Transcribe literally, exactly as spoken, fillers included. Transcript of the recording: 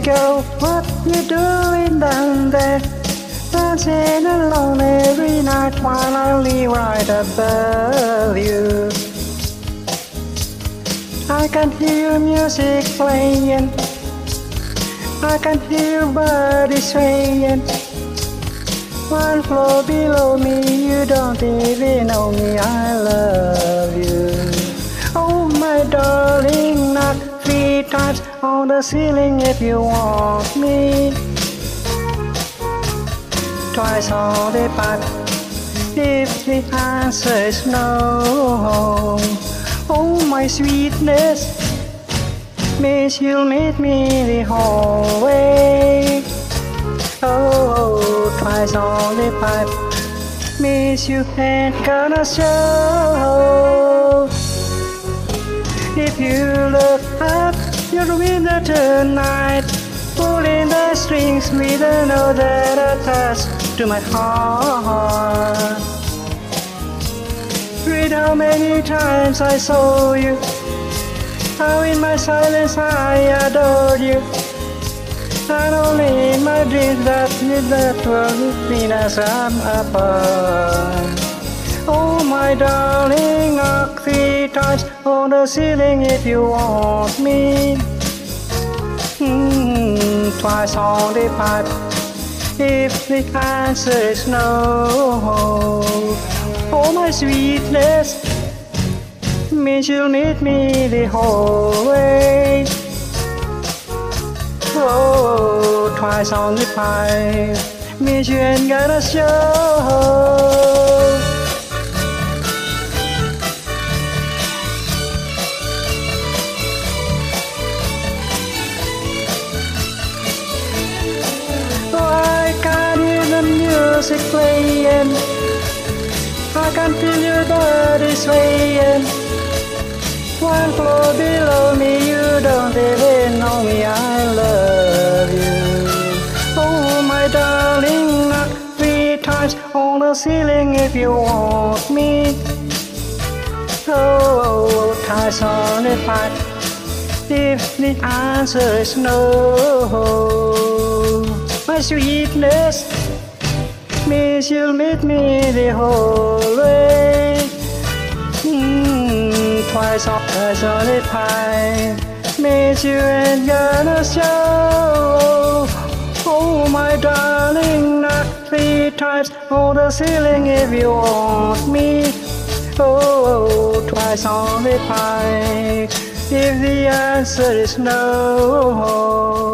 girl, what you doing down there? Dancing alone every night while I live right above you. I can hear music playing, I can hear birds swaying. One floor below me, you don't even know me, I love you. Oh my darling, knock three times on the ceiling if you want me. Twice on the pipe if the answer is no. Oh my sweetness, miss you'll meet me the whole way. Oh, twice on the pipe, miss you ain't gonna show. If you look up, you're with her tonight, pulling the strings with a note that attached to my heart. Read how many times I saw you, how in my silence I adored you. Not only in my dreams that with that world between us I'm apart. Oh my darling, knock three times on the ceiling if you want me. Mm, twice on the pipe if the answer is no. Oh my sweetness, means you'll meet me the whole way. Oh, twice on the pipe means you ain't gotta show. Music playing, I can feel your body swaying. One floor below me, you don't even know me, I love you. Oh my darling, knock three times on the ceiling if you want me. Oh, twice on the pipe if the answer is no. My sweetness, means you'll meet me the whole way. Mm, twice on, twice on the pipe means you ain't gonna show. Oh my darling, knock three times on the ceiling if you want me. Oh, twice on the pipe if the answer is no.